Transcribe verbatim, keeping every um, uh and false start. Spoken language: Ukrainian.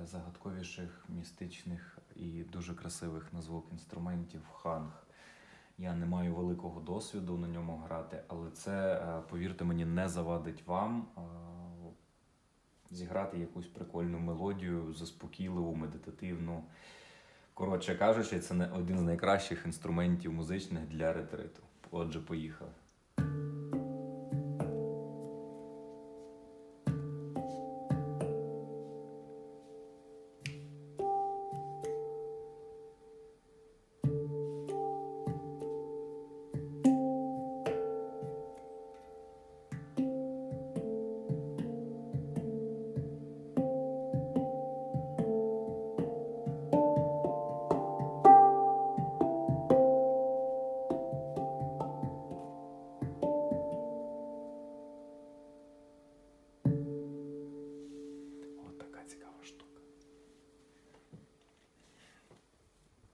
найзагадковіших, містичних і дуже красивих на звук інструментів ханг. Я не маю великого досвіду на ньому грати, але це, повірте мені, не завадить вам зіграти якусь прикольну мелодію, заспокійливу, медитативну. Коротше кажучи, це один з найкращих інструментів музичних для ретриту. Отже, поїхали.